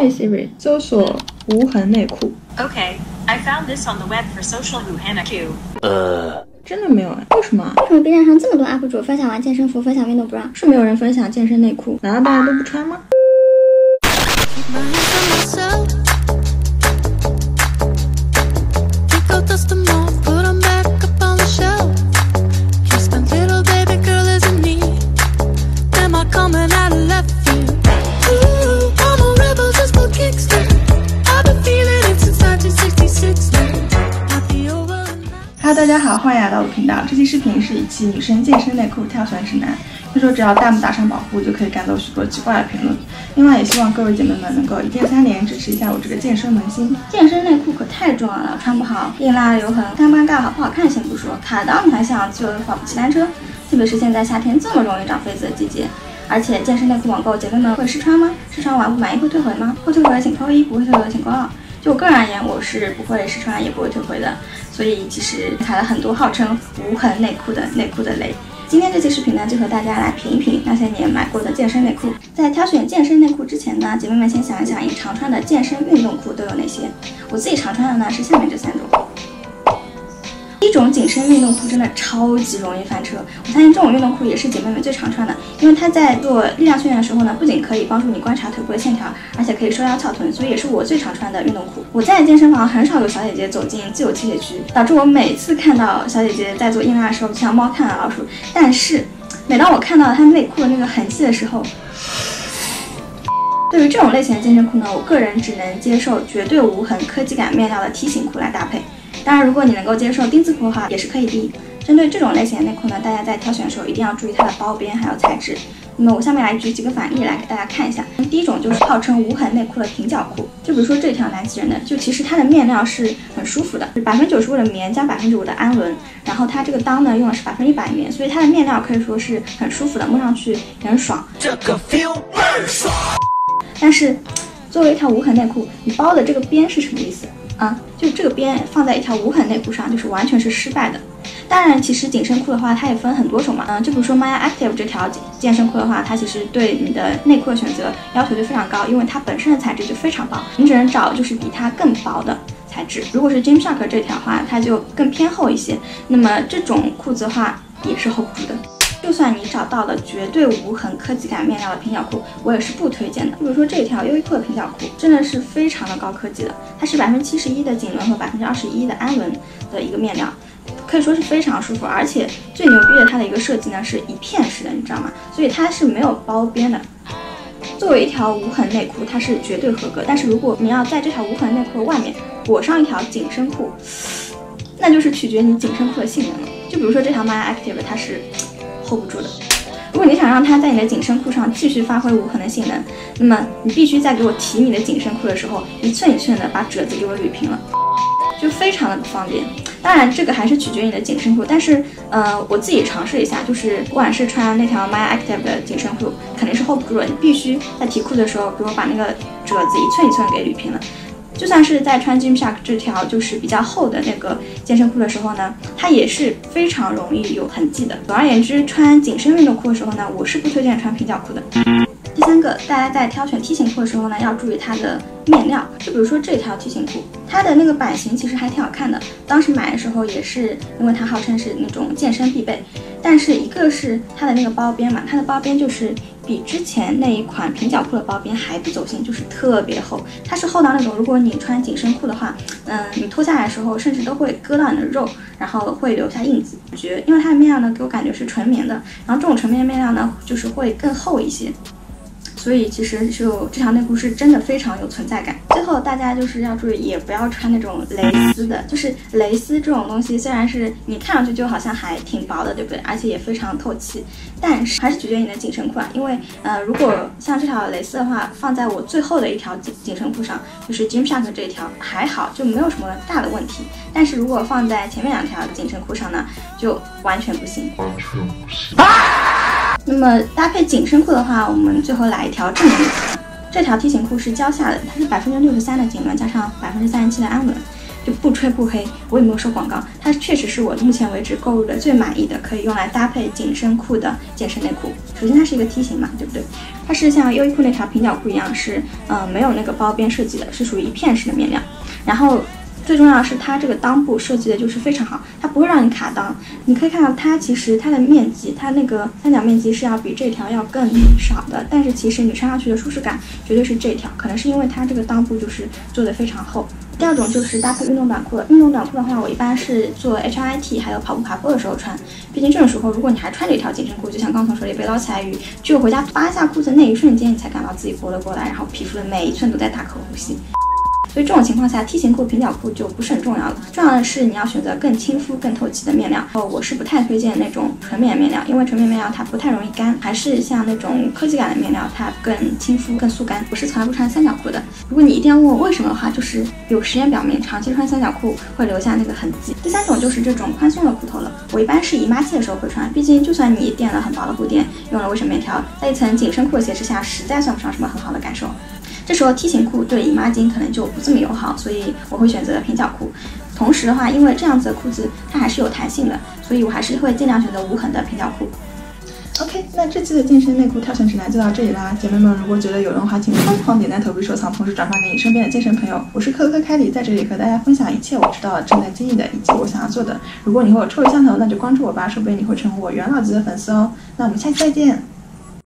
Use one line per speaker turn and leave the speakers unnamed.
嘿 Siri， 搜索无痕内裤。
Okay, I found this on the web for social Wuhan Q。
真的没有哎，为什么啊？
为什么 B 站上这么多 UP 主分享完健身服、分享运动 bra，
是没有人分享健身内裤？难道大家都不穿吗？大家好，欢迎来到我的频道。这期视频是一期女生健身内裤挑选指南。听说只要弹幕打上保护，就可以赶走许多奇怪的评论。另外，也希望各位姐妹们能够一键3连支持一下我这个健身萌新。
健身内裤可太重要了，穿不好硬拉留痕，尴不尴尬好不好看先不说，卡裆你还想自由的跑步骑单车？特别是现在夏天这么容易长痱子的季节。而且健身内裤网购，姐妹们会试穿吗？试穿完不满意会退回吗？会退回的请扣1，不会退回的请扣2。就我个人而言，我是不会试穿也不会退回的，所以其实踩了很多号称无痕内裤的雷。今天这期视频呢，就和大家来评一评那些年买过的健身内裤。在挑选健身内裤之前呢，姐妹们先想一想你常穿的健身运动裤都有哪些。我自己常穿的呢是下面这3种。第一种紧身运动裤真的超级容易翻车，我相信这种运动裤也是姐妹们最常穿的，因为它在做力量训练的时候呢，不仅可以帮助你观察腿部的线条，而且可以收腰翘臀，所以也是我最常穿的运动裤。我在健身房很少有小姐姐走进自由器械区，导致我每次看到小姐姐在做硬拉的时候，就像猫看到老鼠。但是每当我看到她内裤的那个痕迹的时候，对于这种类型的健身裤呢，我个人只能接受绝对无痕科技感面料的梯形裤来搭配。当然，如果你能够接受丁字裤的话，也是可以的。针对这种类型的内裤呢，大家在挑选的时候一定要注意它的包边还有材质。那么我下面来举几个反例来给大家看一下。第一种就是号称无痕内裤的平角裤，就比如说这条南极人的，就其实它的面料是很舒服的，95%的棉加5%的氨纶，然后它这个裆呢用的是100%棉，所以它的面料可以说是很舒服的，摸上去也很爽。
这个 feel 倍儿爽。
但是作为一条无痕内裤，你包的这个边是什么意思？就这个边放在一条无痕内裤上，就是完全是失败的。当然，其实紧身裤的话，它也分很多种嘛。就比如说 Maya Active 这条健身裤的话，它其实对你的内裤的选择要求就非常高，因为它本身的材质就非常薄，你只能找就是比它更薄的材质。如果是 Gymshark 这条的话，它就更偏厚一些。那么这种裤子的话，也是 hold 不住的。就算你找到了绝对无痕科技感面料的平角裤，我也是不推荐的。比如说这条优衣库的平角裤，真的是非常的高科技的，它是71%的锦纶和21%的氨纶的一个面料，可以说是非常舒服。而且最牛逼的它的一个设计呢是一片式的，你知道吗？所以它是没有包边的。作为一条无痕内裤，它是绝对合格。但是如果你要在这条无痕内裤的外面裹上一条紧身裤，那就是取决你紧身裤的性能了。就比如说这条 Maya Active， 它是hold 不住的。如果你想让它在你的紧身裤上继续发挥无痕的性能，那么你必须在给我提你的紧身裤的时候，一寸一寸的把褶子给我捋平了，就非常的不方便。当然这个还是取决于你的紧身裤，但是我自己尝试一下，就是不管是穿那条 Maya Active 的紧身裤，肯定是 hold 不住了，你必须在提裤的时候给我把那个褶子一寸一寸给捋平了。就算是在穿 Gymshark 这条就是比较厚的那个健身裤的时候呢，它也是非常容易有痕迹的。总而言之，穿紧身运动裤的时候呢，我是不推荐穿平角裤的。第3个，大家在挑选梯形裤的时候呢，要注意它的面料。就比如说这条梯形裤，它的那个版型其实还挺好看的，当时买的时候也是因为它号称是那种健身必备。但是一个是它的那个包边嘛，它的包边就是比之前那一款平角裤的包边还不走心，就是特别厚。它是厚到那种，如果你穿紧身裤的话，你脱下来的时候甚至都会割到你的肉，然后会留下印子。因为它的面料呢，给我感觉是纯棉的，然后这种纯棉面料呢，就是会更厚一些。所以其实就这条内裤是真的非常有存在感。最后大家就是要注意，也不要穿那种蕾丝的，就是蕾丝这种东西，虽然是你看上去就好像还挺薄的，对不对？而且也非常透气，但是还是取决于你的紧身裤啊。因为如果像这条蕾丝的话，放在我最后的一条紧身裤上，就是 Gymshark 这一条还好，就没有什么大的问题。但是如果放在前面2条紧身裤上呢，就完全不行。那么搭配紧身裤的话，我们最后来一条正面的。这条梯形裤是胶下的，它是63%的锦纶加上37%的氨纶。 就不吹不黑，我也没有收广告，它确实是我目前为止购入的最满意的，可以用来搭配紧身裤的健身内裤。首先它是一个梯形嘛，对不对？它是像优衣库那条平角裤一样，是没有那个包边设计的，是属于一片式的面料。然后最重要的是它这个裆部设计的就是非常好，它不会让你卡裆。你可以看到它其实它的面积，它那个三角面积是要比这条要更少的，但是其实你穿上去的舒适感绝对是这条，可能是因为它这个裆部就是做的非常厚。第二种就是搭配运动短裤了。运动短裤的话，我一般是做 HIIT 还有跑步爬坡的时候穿。毕竟这种时候，如果你还穿着一条紧身裤，就像刚从手里被捞起来鱼，只有回家扒一下裤子那一瞬间，你才感到自己活了过来，然后皮肤的每一寸都在大口呼吸。所以这种情况下，梯形裤、平角裤就不是很重要了。重要的是你要选择更亲肤、更透气的面料。我是不太推荐那种纯棉面料，因为纯棉面料它不太容易干，还是像那种科技感的面料，它更亲肤、更速干。我是从来不穿三角裤的。如果你一定要问我为什么的话，就是有实验表明，长期穿三角裤会留下那个痕迹。第三种就是这种宽松的裤头了。我一般是姨妈期的时候会穿，毕竟就算你垫了很薄的护垫，用了卫生棉条，在一层紧身裤的挟持下，实在算不上什么很好的感受。这时候梯形裤对姨妈巾可能就不这么友好，所以我会选择平角裤。同时的话，因为这样子的裤子它还是有弹性的，所以我还是会尽量选择无痕的平角裤。
OK， 那这期的健身内裤挑选指南就到这里啦，姐妹们，如果觉得有用的话，请疯狂点赞、投币、收藏，同时转发给你身边的健身朋友。我是科凯里，在这里和大家分享一切我知道的、正在经历的以及我想要做的。如果你和我臭味相投，那就关注我吧，说不定你会成为我元老级的粉丝哦。那我们下期再见。